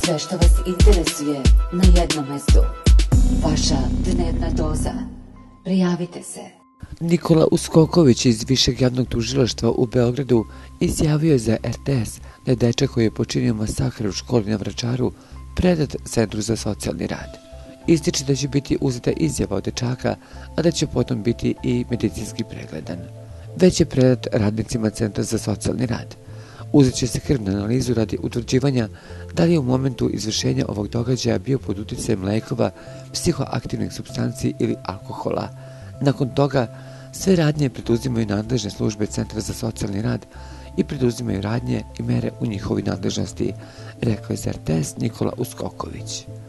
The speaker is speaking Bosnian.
Sve što vas interesuje na jednom mestu. Vaša dnevna doza. Prijavite se. Nikola Uskoković iz Višeg javnog tužilaštva u Beogradu izjavio je za RTS da je dečak koji je počinio masakr u školi na Vračaru predat Centru za socijalni rad. Ističe da će biti uzeta izjava od dečaka, a da će potom biti i medicinski pregledan. Već je predat radnicima Centra za socijalni rad. Uzet će se krvnu analizu radi utvrđivanja da li je u momentu izvršenja ovog događaja bio pod utjecajem lekova, psihoaktivnih supstanci ili alkohola. Nakon toga, sve radnje preduzimaju nadležne službe Centra za socijalni rad i preduzimaju radnje i mere u njihovi nadležnosti, rekao je za RTS Nikola Uskoković.